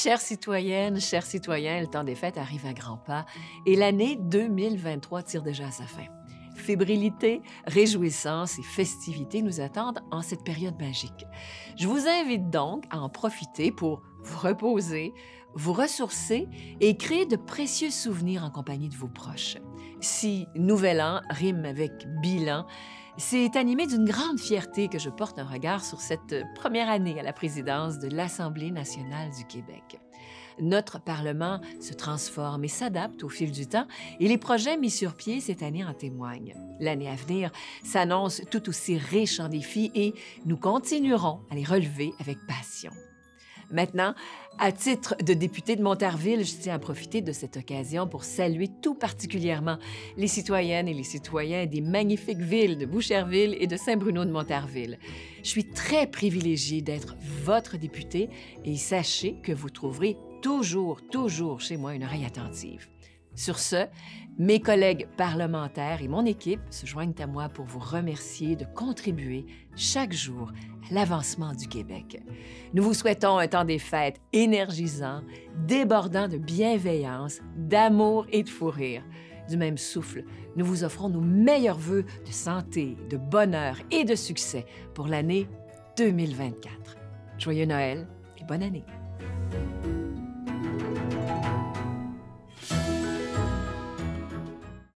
Chères citoyennes, chers citoyens, le temps des fêtes arrive à grands pas et l'année 2023 tire déjà à sa fin. Fébrilité, réjouissance et festivités nous attendent en cette période magique. Je vous invite donc à en profiter pour vous reposer, vous ressourcer et créer de précieux souvenirs en compagnie de vos proches. Si Nouvel An rime avec bilan, c'est animé d'une grande fierté que je porte un regard sur cette première année à la présidence de l'Assemblée nationale du Québec. Notre Parlement se transforme et s'adapte au fil du temps et les projets mis sur pied cette année en témoignent. L'année à venir s'annonce tout aussi riche en défis et nous continuerons à les relever avec passion. Maintenant, à titre de député de Montarville, je tiens à profiter de cette occasion pour saluer tout particulièrement les citoyennes et les citoyens des magnifiques villes de Boucherville et de Saint-Bruno de Montarville. Je suis très privilégiée d'être votre députée et sachez que vous trouverez toujours chez moi une oreille attentive. Sur ce, mes collègues parlementaires et mon équipe se joignent à moi pour vous remercier de contribuer chaque jour à l'avancement du Québec. Nous vous souhaitons un temps des fêtes énergisant, débordant de bienveillance, d'amour et de fou rire. Du même souffle, nous vous offrons nos meilleurs vœux de santé, de bonheur et de succès pour l'année 2024. Joyeux Noël et bonne année!